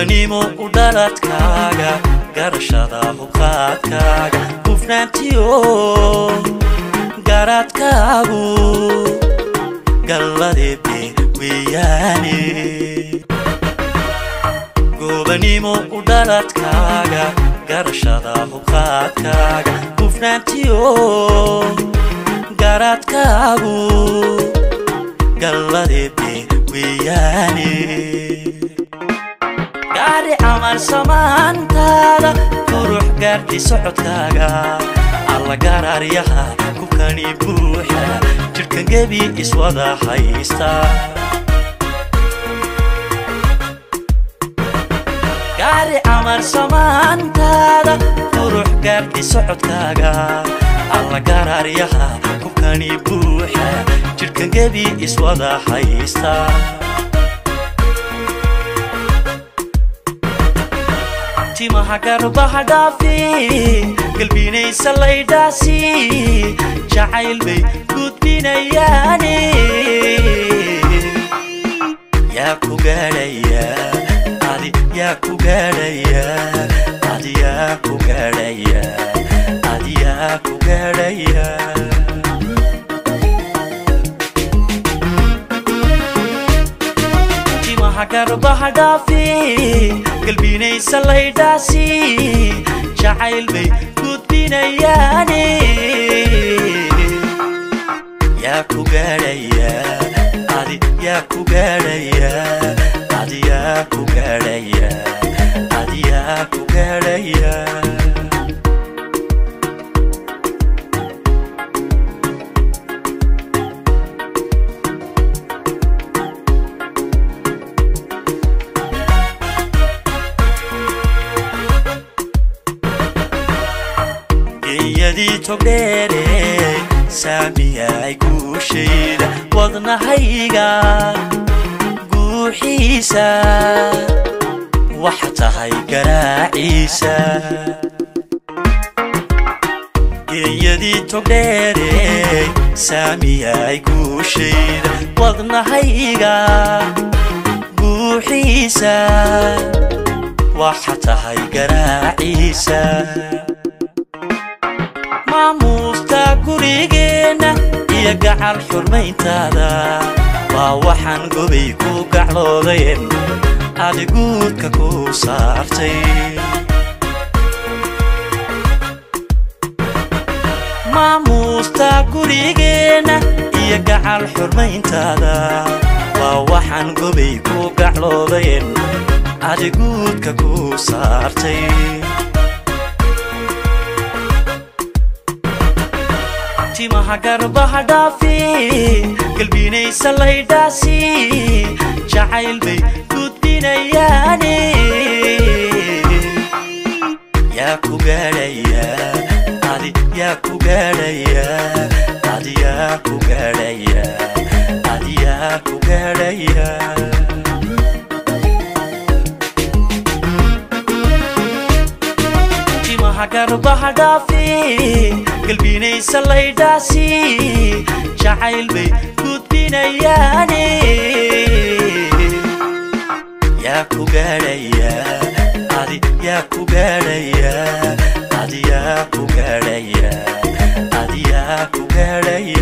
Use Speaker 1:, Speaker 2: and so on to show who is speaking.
Speaker 1: gobanimo u dhaladkaaga garashada hubqaadkaaga hufnaantiyo garadkaagu galladebe weeyaane gobanimo u dhaladkaaga garashada hubqaadkaaga hufnaantiyo garadkaagu galladebe weeyaane gaari amal samaantaada quruux gaarti socodkaaga alla gaararyaha ku kani buuxa jirkan gebi iswada haysta gaari amal samaantaada quruux gaarti socodkaaga alla gaararyaha ku kani buuxa jirkan gebi iswada haysta timaha garbaha dhaafi qalbinaysa laydhaasi jacayl bay gudbinayaane yaa ku gaadhaya adi yaa ku gaadhaya adi yaa ku gaadhaya adi yaa ku gaadhaya garbaha dhaafi qalbinaysa laydhaasi jacayl bay gudbinayaane yaa ku gaadhaya adi yaa ku gaadhaya adi yaa ku gaadhaya adi yaa ku gaadhaya yadii togdheere saamiyay guushayda wadnahayga guuxiisa waxa tahay garaaciisa yadii togdheere saamiyay guushayda wadnahayga guuxiisa waxa tahay garaaciisa maamuusta gurigeena iyo gacal xurmayntaada waa waxaan gobay ku gacloodeen adiguudka ku saartay maamuusta gurigeena iyo gacal xurmayntaada waa waxaan gobay ku gacloodeen adiguudka ku saartay timaha garbaha dhaafi qalbinaysa laydhaasi jacayl bay gudbinayaane yaa ku gaadhaya adi yaa ku gaadhaya adi yaa ku gaadhaya adi yaa ku gaadhaya garbaha dhaafi qalbinaysa laydhaasi jacayl bay gudbinayaane yaa ku gaadhaya adi yaa ku gaadhaya adi yaa ku gaadhaya adi yaa ku gaadhaya